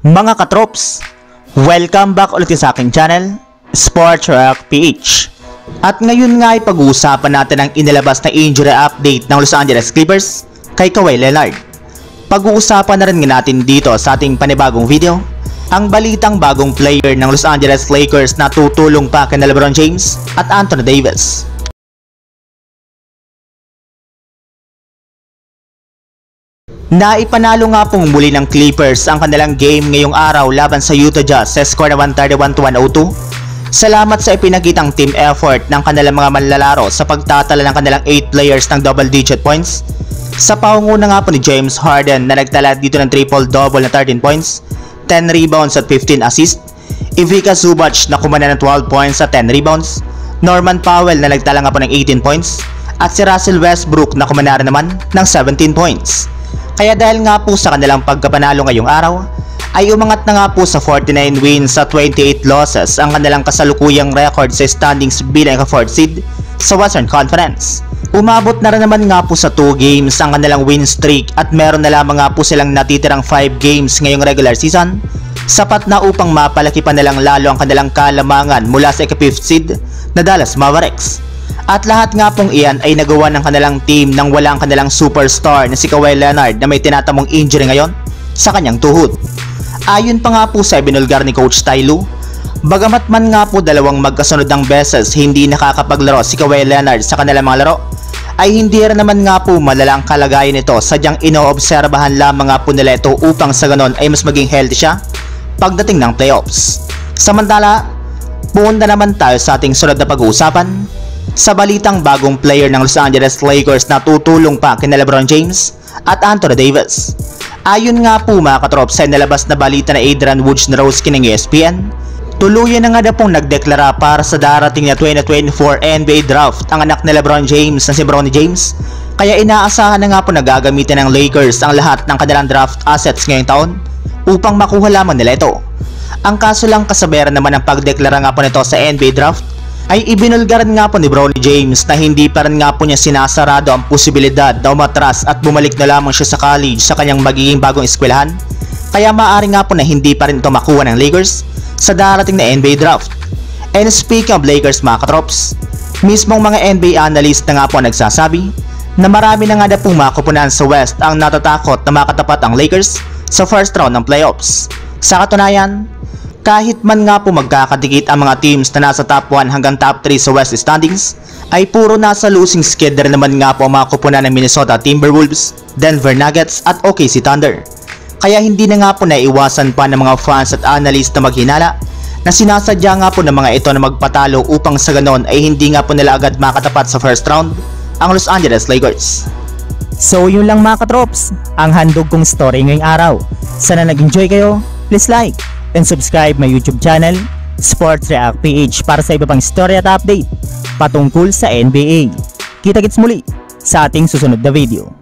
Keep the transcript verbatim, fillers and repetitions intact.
Mga katrops, welcome back ulit sa aking channel, Sports React P H. At ngayon nga ay pag-uusapan natin ang inilabas na injury update ng Los Angeles Clippers kay Kawhi Leonard. Pag-uusapan na rin nga natin dito sa ating panibagong video ang balitang bagong player ng Los Angeles Lakers na tutulong pa kay LeBron James at Anthony Davis. Naipanalo nga pong muli ng Clippers ang kanilang game ngayong araw laban sa Utah Jazz sa score na one thirty-one to one oh two. Salamat sa ipinakitang team effort ng kanilang mga manlalaro sa pagtatala ng kanilang eight players ng double-digit points. Sa pangunguna nga po ni James Harden na nagtala dito ng triple-double na thirteen points, ten rebounds at fifteen assists. Ivica Zubac na kumana ng twelve points at ten rebounds. Norman Powell na nagtala nga po ng eighteen points. At si Russell Westbrook na kumana rin naman ng seventeen points. Kaya dahil nga po sa kanilang pagkapanalo ngayong araw, ay umangat na nga po sa forty-nine wins sa twenty-eight losses ang kanilang kasalukuyang record sa standings bilang ka-fourth seed sa Western Conference. Umabot na rin naman nga po sa two games ang kanilang win streak at meron na lamang nga po silang natitirang five games ngayong regular season, sapat na upang mapalaki pa nilang lalo ang kanilang kalamangan mula sa ika-fifth seed na Dallas Mavericks. At lahat nga pong iyan ay nagawa ng kanilang team nang wala ang kanilang superstar na si Kawhi Leonard na may tinatamong injury ngayon sa kanyang tuhod. Ayon pa nga po sa ibinulgar ni Coach Ty Lue, bagamat man nga po dalawang magkasunod ng beses hindi nakakapaglaro si Kawhi Leonard sa kanilang mga laro, ay hindi rin naman nga po malala ang kalagayan nito, sadyang inoobserbahan lamang nga po nila ito upang sa ganon ay mas maging healthy siya pagdating ng playoffs. Samantala, pumunta naman tayo sa ating sunod na pag-uusapan sa balitang bagong player ng Los Angeles Lakers na tutulong pa kina LeBron James at Anthony Davis. Ayon nga po mga katrops sa nalabas na balita na Adrian Wojnarowski ng E S P N, tuluyan na nga na pong nagdeklara para sa darating na twenty twenty-four N B A Draft ang anak ni LeBron James na si Bronny James, kaya inaasahan na nga po na gagamitin ng Lakers ang lahat ng kanilang draft assets ngayong taon upang makuha lamang nila ito. Ang kaso lang kasabayan naman ng pagdeklara nga po nito sa N B A Draft ay ibinulgaran nga po ni Bronny James na hindi pa rin nga po niya sinasarado ang posibilidad na umatras at bumalik na lamang siya sa college sa kanyang magiging bagong eskwelahan, kaya maaari nga po na hindi pa rin ito makuha ng Lakers sa darating na N B A Draft. And speaking of Lakers mga katrops, mismong mga N B A analyst na nga po nagsasabi na marami na nga na pong mga kupunan sa West ang natatakot na makatapat ang Lakers sa first round ng playoffs. Sa katunayan, kahit man nga po magkakadikit ang mga teams na nasa top one hanggang top three sa West standings, ay puro nasa losing skid rin naman nga po ang mga kupunan ng Minnesota Timberwolves, Denver Nuggets at O K C Thunder. Kaya hindi na nga po naiwasan pa ng mga fans at analysts na maghinala na sinasadya nga po ng mga ito na magpatalo upang sa ganon ay hindi nga po nila agad makatapat sa first round ang Los Angeles Lakers. So yun lang mga katrops, ang handog kong story ngayong araw. Sana nag-enjoy kayo, please like and subscribe my YouTube channel, Sports React P H, para sa iba pang story at update patungkol sa N B A. Kita-kits muli sa ating susunod na video.